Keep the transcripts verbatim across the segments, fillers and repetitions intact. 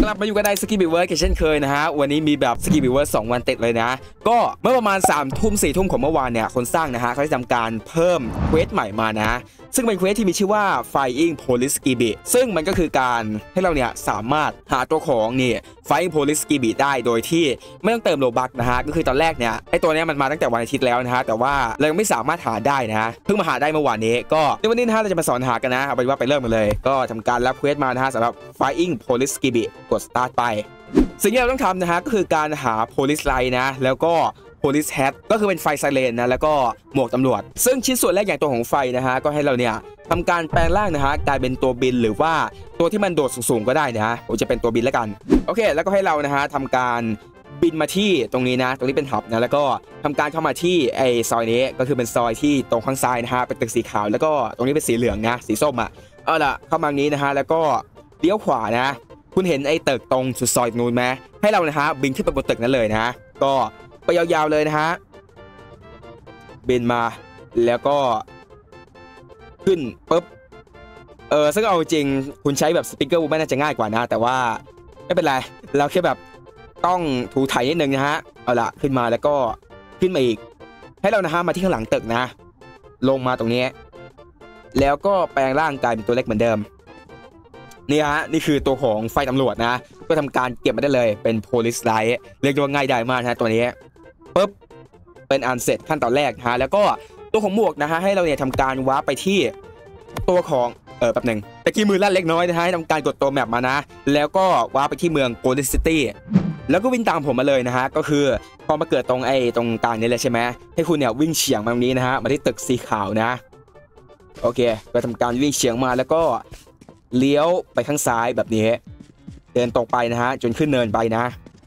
กลับมาอยู่กันในสกีบิเวิร์ดเช่นเคยนะฮะวันนี้มีแบบสกีบิเวิร์ดสองวันติดเลยนะก็เมื่อประมาณสามทุ่มสี่ทุ่มของเมื่อวานเนี่ยคนสร้างนะฮะเขาได้ทำการเพิ่มเควสใหม่มานะซึ่งเป็นเควสที่มีชื่อว่า Flying Police Skibi ซึ่งมันก็คือการให้เราเนี่ยสามารถหาตัวของนี่ Flying Police Skibi ได้โดยที่ไม่ต้องเติมโลบัคนะฮะก็คือตอนแรกเนี่ยไอตัวนี้มันมาตั้งแต่วันอาทิตย์แล้วนะฮะแต่ว่าเรายังไม่สามารถหาได้นะฮะเพิ่งมาหาได้เมื่อวานนี้ก็ในวันนี้นะฮะเราจะมาสอนหากันนะเอาเป็นว่าไปเริ่มกันเลยก็ทำการรับเควสมานะฮะสำหรับ Flying Police Skibi กด start ไปสิ่งที่เราต้องทำนะฮะก็คือการหา Police Light นะแล้วก็Police Hat ก็คือเป็นไฟไซเรนนะแล้วก็หมวกตำรวจซึ่งชิ้นส่วนแรกอย่างตัวของไฟนะฮะก็ให้เราเนี่ยทำการแปลงร่างนะฮะกลายเป็นตัวบินหรือว่าตัวที่มันโดดสูงๆก็ได้นะฮะผมจะเป็นตัวบินแล้วกันโอเคแล้วก็ให้เรานะฮะทำการบินมาที่ตรงนี้นะตรงนี้เป็นหับนะแล้วก็ทำการเข้ามาที่ไอซอยนี้ก็คือเป็นซอยที่ตรงข้างซ้ายนะฮะเป็นตึกสีขาวแล้วก็ตรงนี้เป็นสีเหลืองนะสีส้มอ่ะเอาล่ะเข้ามานี้นะฮะแล้วก็เลี้ยวขวานะคุณเห็นไอ้ตึกตรงสุดซอยนู้นไหมให้เรานะฮะบินขึ้นไปบนตึกนั้นเลยนะก็ไปยาวๆเลยนะฮะบินมาแล้วก็ขึ้นปุ๊บเออซึ่งเอาจริงคุณใช้แบบสปิเกอร์วูแมนน่าจะง่ายกว่านะแต่ว่าไม่เป็นไรเราแค่แบบต้องถูถ่ายนิดนึงนะฮะเอาละขึ้นมาแล้วก็ขึ้นมาอีกให้เรานะฮะมาที่ข้างหลังตึกนะลงมาตรงนี้แล้วก็แปลงร่างกายเป็นตัวเล็กเหมือนเดิมนี่ฮะนี่คือตัวของไฟตำรวจนะก็ทำการเก็บมาได้เลยเป็น Police Light เรียกว่าง่ายดายมากนะตัวนี้ปุ๊บเป็นอันเสร็จขั้นตอนแรกนะฮะแล้วก็ตัวของหมวกนะฮะให้เราเนี่ยทำการวาร์ปไปที่ตัวของเออแป๊บหนึ่งตะกี้มือลั่นเล็กน้อยนะฮะทำการกดตัวแมปมานะแล้วก็วาร์ปไปที่เมืองโกลเด้นซิตี้แล้วก็วิ่งตามผมมาเลยนะฮะก็คือพอมาเกิดตรงไอ้ตรงกลางนี้เลยใช่ไหมให้คุณเนี่ยวิ่งเฉียงมาตรงนี้นะฮะมาที่ตึกสีขาวนะโอเคก็ทำการวิ่งเฉียงมาแล้วก็เลี้ยวไปข้างซ้ายแบบนี้เดินตรงไปนะฮะจนขึ้นเนินไปนะ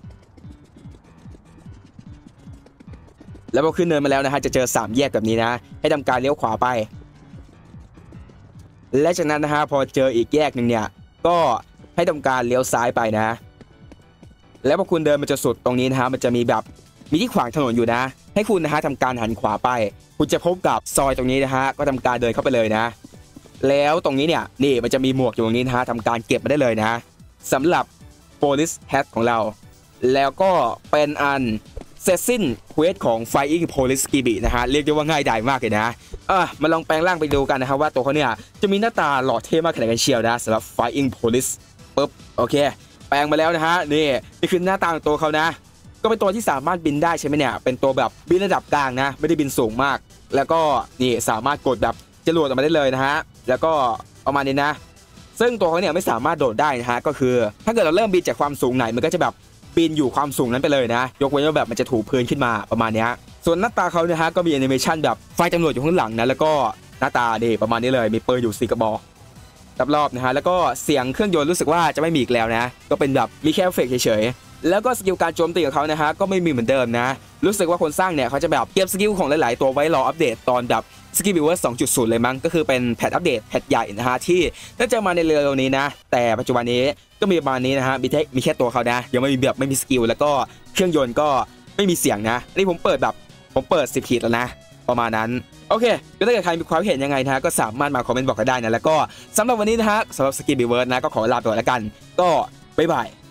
แล้วพอขึ้นเนินมาแล้วนะฮะจะเจอสามแยกแบบนี้นะให้ทำการเลี้ยวขวาไปและจากนั้นนะฮะพอเจออีกแยกหนึ่งเนี่ยก็ให้ทำการเลี้ยวซ้ายไปนะแล้วพอคุณเดินมาจนสุดตรงนี้นะฮะมันจะมีแบบมีที่ขวางถนนอยู่นะให้คุณนะฮะทำการหันขวาไปคุณจะพบกับซอยตรงนี้นะฮะก็ทำการเดินเข้าไปเลยนะแล้วตรงนี้เนี่ยนี่มันจะมีหมวกอยู่ตรงนี้นะฮะทำการเก็บมาได้เลยนะสำหรับ Police Hat ของเราแล้วก็เป็นอันเสร็จสิ้นเควสของ Flying Police Skibi นะฮะเรียกได้ว่าง่ายดายมากเลยนะอ่ะมาลองแปลงร่างไปดูกันนะครับว่าตัวเขาเนี่ยจะมีหน้าตาหล่อเท่มากขนาดไหนเชียวนะสำหรับ Flying Police ปุ๊บโอเคแปลงมาแล้วนะฮะนี่นี่คือหน้าตาของตัวเขานะก็เป็นตัวที่สามารถบินได้ใช่ไหมเนี่ยเป็นตัวแบบบินระดับกลางนะไม่ได้บินสูงมากแล้วก็นี่สามารถกดแบบจรวดออกมาได้เลยนะฮะแล้วก็ประมาณนี้นะซึ่งตัวเขาเนี่ยไม่สามารถโดดได้นะฮะก็คือถ้าเกิดเราเริ่มบินจากความสูงไหนมันก็จะแบบบินอยู่ความสูงนั้นไปเลยนะยกเว้นว่าแบบมันจะถูพื้นขึ้นมาประมาณนี้ส่วนหน้าตาเขาเนี่ยฮะก็มีแอนิเมชันแบบไฟตำรวจอยู่ข้างหลังนะแล้วก็หน้าตาดีประมาณนี้เลยมีปืนอยู่สี่กระบอกรอบๆนะฮะแล้วก็เสียงเครื่องยนต์รู้สึกว่าจะไม่มีอีกแล้วนะก็เป็นแบบมีแค่เอฟเฟกต์เฉยๆแล้วก็สกิลการโจมตีของเขานะฮะก็ไม่มีเหมือนเดิมนะรู้สึกว่าคนสร้างเนี่ยเขาจะแบบเก็บสกิลของหลายๆตัวไว้รออัปเดตตอนแบบสกิลบิวเวอร์ สองจุดศูนย์ เลยมั้งก็คือเป็นแพทอัปเดตแพทใหญ่นะฮะที่น่าจะมาในเร็วๆนี้นะแต่ปัจจุบันนี้ก็มีประมาณนี้นะฮะมีแค่มีแค่ตัวเขานะยังไม่มีแบบไม่มีสกิลแล้วก็เครื่องยนต์ก็ไม่มีเสียงนะนี่ผมเปิดแบบผมเปิดสิบขีดแล้วนะประมาณนั้นโอเคก็ถ้าเกิดใครมีความเห็นยังไงนะฮะก็สามารถมาคอมเมนต์บอกกันได้นะแล้วก็สำหรับวันนี้นะฮะสำหรับสกิลบิวเวอร์นะก็ขอลาไปก่อนแล้วกันก็บ๊ายบาย